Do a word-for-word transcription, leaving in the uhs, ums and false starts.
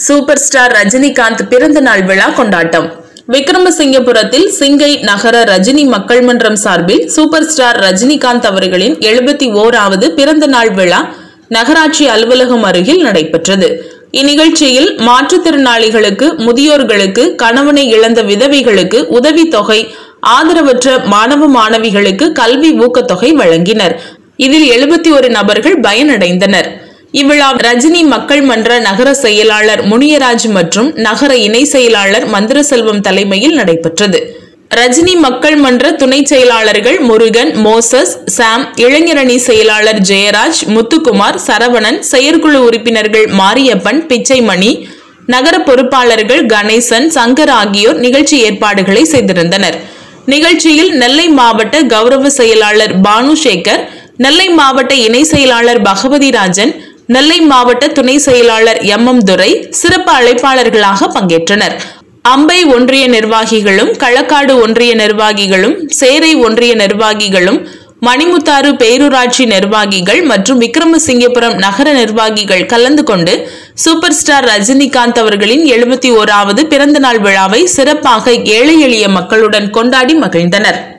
Super star Rajinikanth பிறந்த நாள் விழா கொண்டாட்டம். விக்ரமசிங்கபுரத்தில் சிங்கை நகர ரஜினி மக்கள் மன்றம் சார்பில் சூப்பர் ஸ்டார் ரஜினிகாந்த் அவர்களின் எழுபத்தி ஓராவது பிறந்த நாள் விழா நகராட்சி அலுவலகம் அருகில் நடைபெற்றது. இந்நிகழ்ச்சியில் மாற்றுத்திறனாளிகளுக்கு, முதியோர்களுக்கு, கணவனை இழந்த விதவைகளுக்கு உதவித்தொகை, ஆதரவற்ற மாணவ மாணவிகளுக்கு கல்வி ஊக்கத்தொகை வழங்கினர். இதில் எழுபத்தி ஒரு நபர்கள் பயனடைந்தனர். இவ்விழா ரஜினி மக்கள் மன்ற நகர செயலாளர் முனியராஜ் மற்றும் நகர இணை செயலாளர் மந்திரசெல்வம் தலைமையில் நடைபெற்றது. ரஜினி மக்கள் மன்ற துணை செயலாளர்கள் முருகன், மோசஸ், சாம், இளைஞரணி செயலாளர் ஜெயராஜ், முத்துக்குமார், சரவணன், செயற்குழு உறுப்பினர்கள் மாரியப்பன், பிச்சைமணி, நகர பொறுப்பாளர்கள் கணேசன், சங்கர் ஆகியோர் நிகழ்ச்சி ஏற்பாடுகளை செய்திருந்தனர். நிகழ்ச்சியில் நெல்லை மாவட்ட கௌரவ செயலாளர் பானுசேகர், நெல்லை மாவட்ட இணை செயலாளர் பகவதி ராஜன், நெல்லை மாவட்ட துணை செயலாளர் எம் எம் துரை சிறப்பு அழைப்பாளர்களாக பங்கேற்றனர். அம்பை ஒன்றிய நிர்வாகிகளும், களக்காடு ஒன்றிய நிர்வாகிகளும், சேரை ஒன்றிய நிர்வாகிகளும், மணிமுத்தாறு பேரூராட்சி நிர்வாகிகள் மற்றும் விக்ரமசிங்கபுரம் நகர நிர்வாகிகள் கலந்து கொண்டு சூப்பர் ஸ்டார் ரஜினிகாந்த் அவர்களின் எழுபத்தி ஓராவது பிறந்த நாள் விழாவை சிறப்பாக ஏழை எளிய மக்களுடன் கொண்டாடி மகிழ்ந்தனர்.